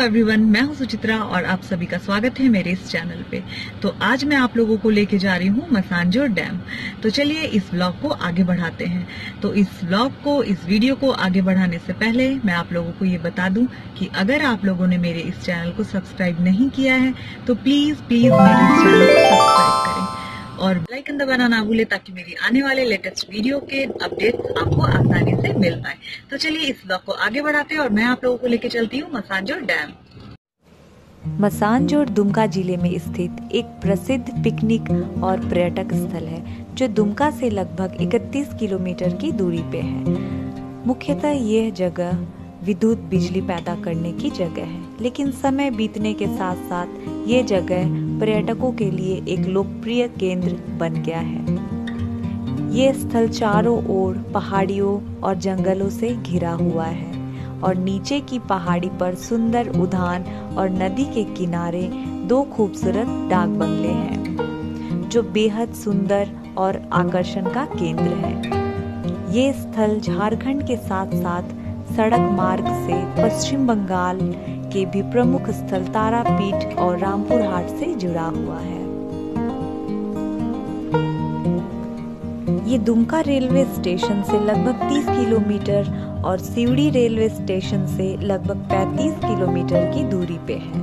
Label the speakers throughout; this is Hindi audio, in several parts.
Speaker 1: एवरीवन, मैं हूं सुचित्रा और आप सभी का स्वागत है मेरे इस चैनल पे। तो आज मैं आप लोगों को लेके जा रही हूं मसांजोर डैम। तो चलिए इस व्लॉग को आगे बढ़ाते हैं। तो इस वीडियो को आगे बढ़ाने से पहले मैं आप लोगों को ये बता दूं कि अगर आप लोगों ने मेरे इस चैनल को सब्सक्राइब नहीं किया है तो प्लीज मेरे इस चैनल को सब्सक्राइब करें और बेल आइकन दबाना ना भूले ताकि मेरी आने वाले लेटेस्ट वीडियो के अपडेट आपको आसानी से मिल पाए। तो चलिए इस व्लॉग को आगे बढ़ाते हैं और मैं आप लोगों को लेके चलती हूँ मसांजोर डैम।
Speaker 2: मसांजोर दुमका जिले में स्थित एक प्रसिद्ध पिकनिक और पर्यटक स्थल है जो दुमका से लगभग 31 किलोमीटर की दूरी पे है। मुख्यतः यह जगह विद्युत बिजली पैदा करने की जगह है, लेकिन समय बीतने के साथ साथ ये जगह पर्यटकों के लिए एक लोकप्रिय केंद्र बन गया है। ये स्थल चारों ओर पहाड़ियों और जंगलों से घिरा हुआ है और नीचे की पहाड़ी पर सुंदर उद्यान और नदी के किनारे दो खूबसूरत डाक बंगले हैं जो बेहद सुंदर और आकर्षण का केंद्र है। ये स्थल झारखंड के साथ साथ सड़क मार्ग से पश्चिम बंगाल के भी प्रमुख स्थल तारापीठ और रामपुर हाट से जुड़ा हुआ है। ये दुमका रेलवे स्टेशन से लगभग 30 किलोमीटर और सिवड़ी रेलवे स्टेशन से लगभग 35 किलोमीटर की दूरी पे है।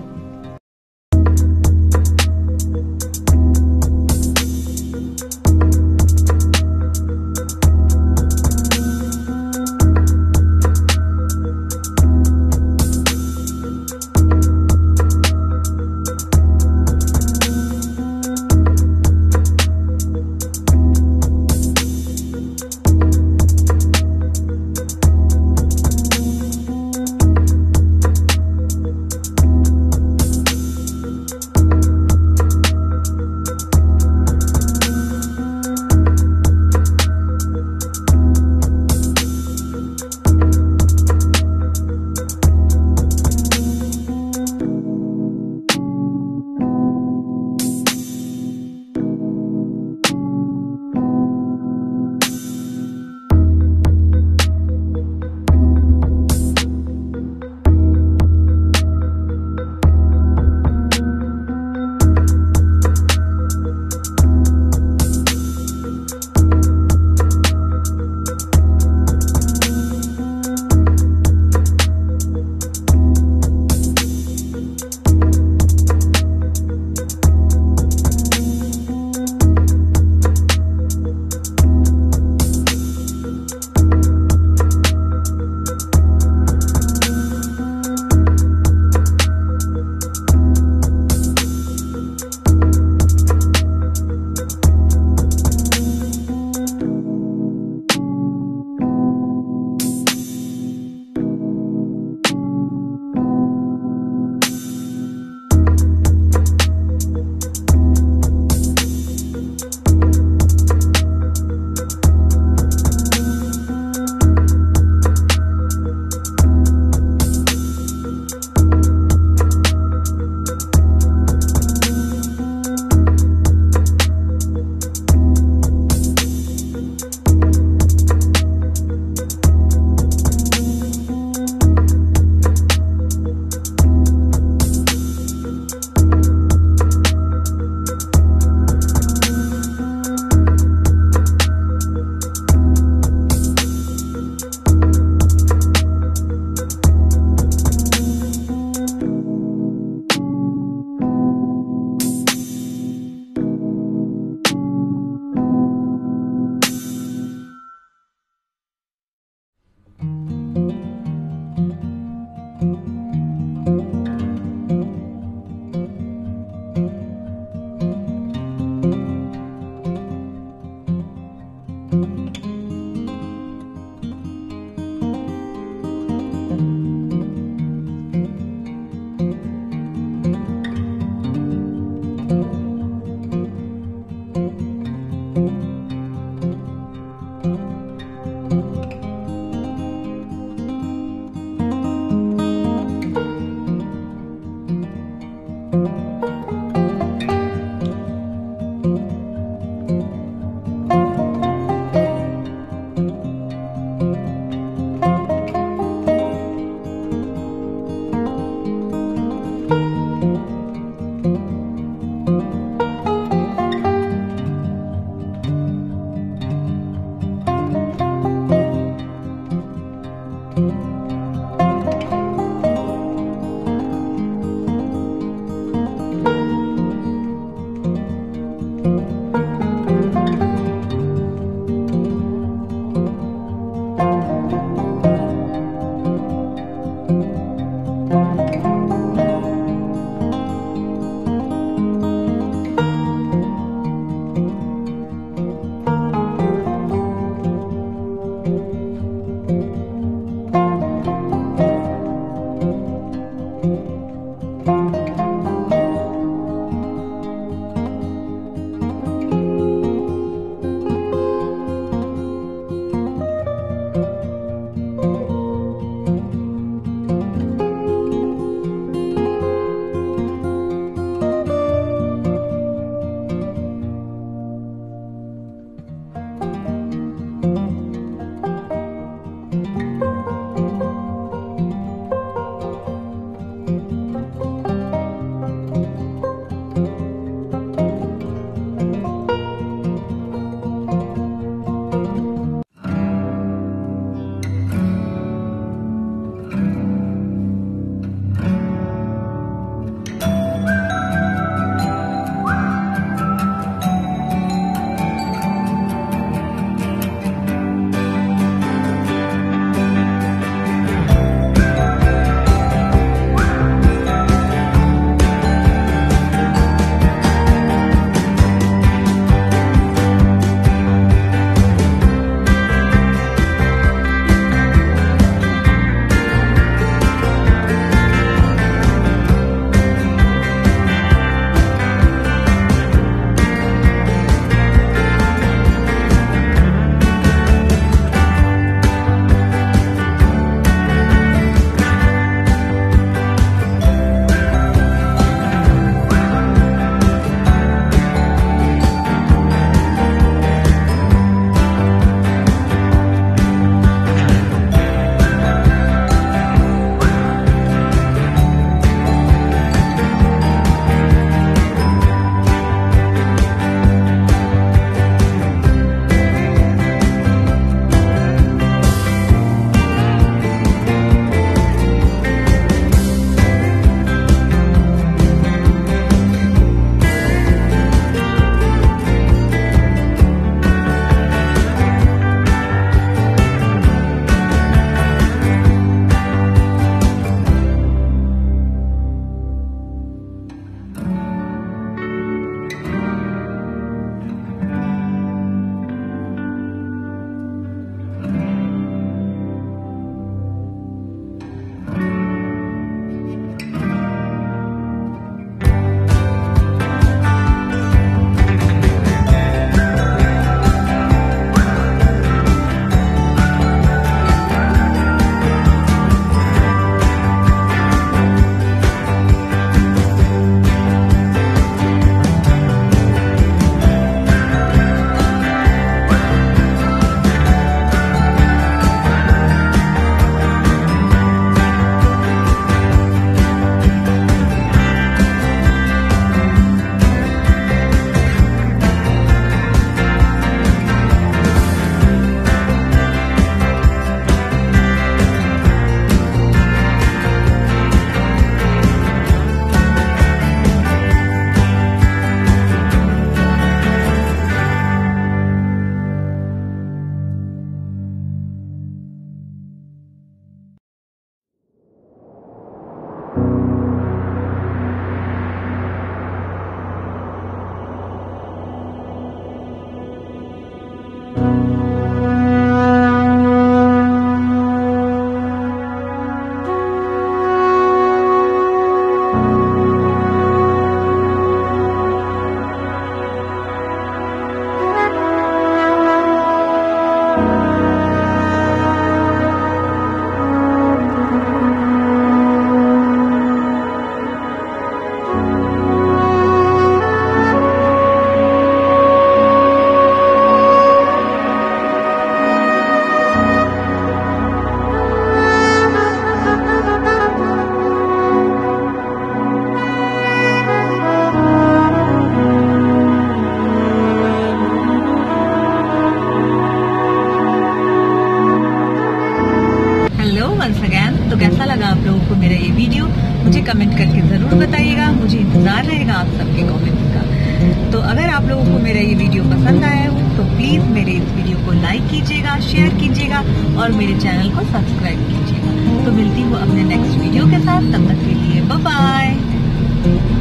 Speaker 1: आप लोगों को मेरा ये वीडियो पसंद आया हो तो प्लीज मेरे इस वीडियो को लाइक कीजिएगा, शेयर कीजिएगा और मेरे चैनल को सब्सक्राइब कीजिएगा। तो मिलती हूँ अपने नेक्स्ट वीडियो के साथ, तब तक के लिए बाय बाय।